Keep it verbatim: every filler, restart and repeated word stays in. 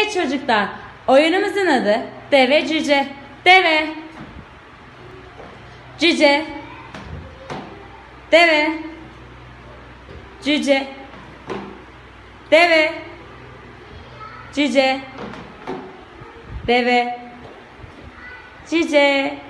Evet çocuklar, oyunumuzun adı Deve Cüce. Deve, cüce, deve, cüce, deve, cüce, deve, cüce.